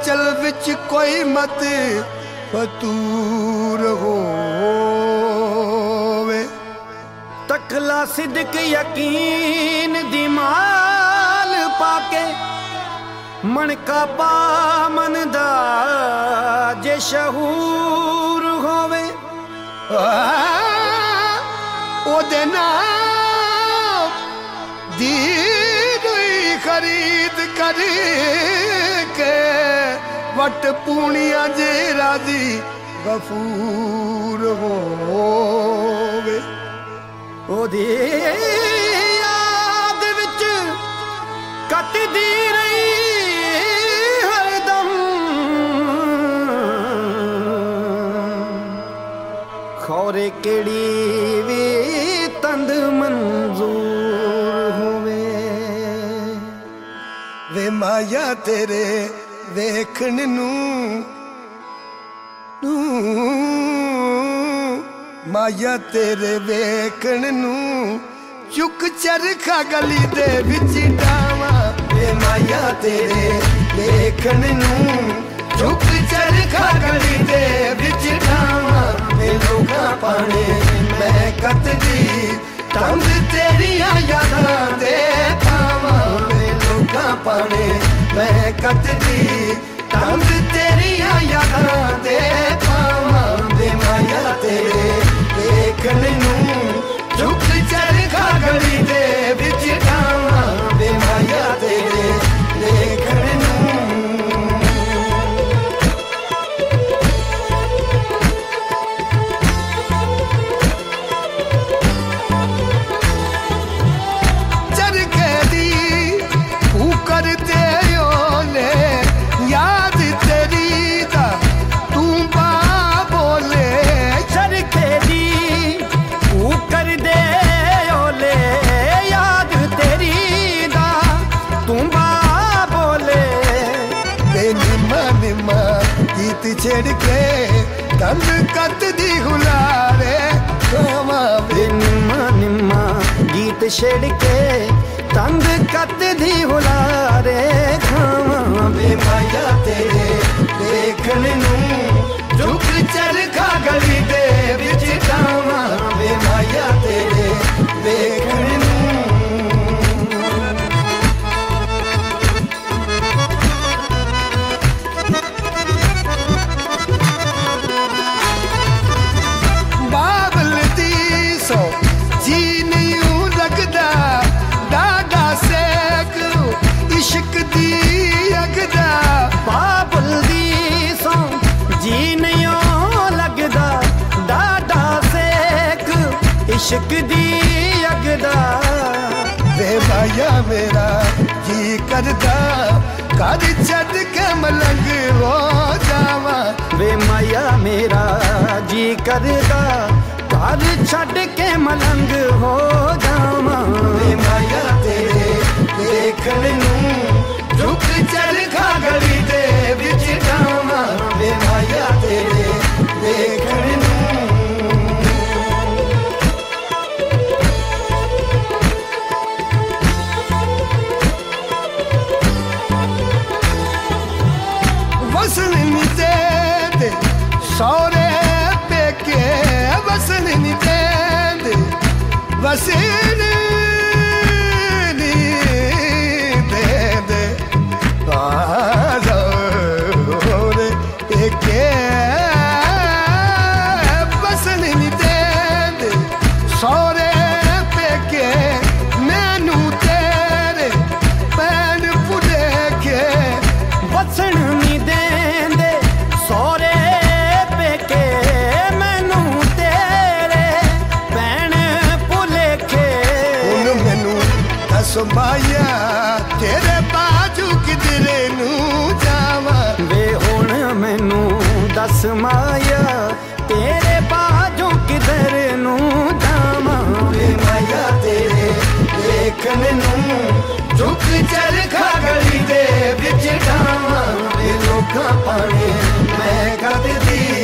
चल विच कोई मत फतूर होवे। तकला सिद्क यकीन दी माल पाके मनका पामन दा जे शहूर होवे। ओदे नाम दी खरीद कर के वट पूनिया जे राजी गफूर होवे। ओदी याद विच कटदी रही हरदम खौरे केड़ी वी तंद मंजूर होवे। वे माया तेरे वेखण नू माया तेरे वेखण नू चुक चरखा गली दे विच डावा। वे माया तेरे वेखण नू चुक चरखा गली दे विच डावा। वे लोगा पाने मैं कतदी तंग तेरिया यादां दे पावा। वे लोगा पाने मैं कतदी तंग तेरिया यादां दे पावा। वे माया तेरे वेखण नू चुक चरखा गली दे विच डावा। वे माया तेरे वेखण नू चरखे दी ऊकर ते ओले याद तेरी दा तू बा बोले। चरखे दी ऊकर दे ओले याद तेरी दा तू बा बोले। वे निम्मा निम्मा गीत छेड़ के तंग कत दी हुलारे खावा। वे निम्मा निम्मा गीत छेड़ के तंग कत दी हुलारे खावा। वे माया तेरे वेखण नू चुक चरखा गली दे विच डावा। वे माया तेरे वेखण नू बाबल दी सो जी नहीं लगदा डाडा सेक इश्क दी अगदा। बाबल दी सौ जी नहीं लगदा डाडा सेक इश्क दी अगदा। वे माया मेरा जी करदा कर छड़ के मलंग हो जावा। वे माया मेरा जी करदा घर छड़ के मलंग हो जावा। वे माया तेरे वेखण नू चुक चरखा गली दे विच डावा। वे माया तेरे वेखण नू वसन नी दे सौरे पेके वसन नी दे वसन नी दे सौरे पेके वसन नी दे सौरे पेके मैनू तेरे पैन पुले के। वसन नी देंदे सौरे पेके मैनू तेरे भैन भुलेखे। हुण मैनू दस माया तेरे बाजू किधरे नू जावा। वे हुण मैनू दस माया तेरे बाजों किधर नू जावा। वे माया तेरे वेखण नू चुक चरखा गली दे विच डावा। वे लोकां पाने मैं कतदी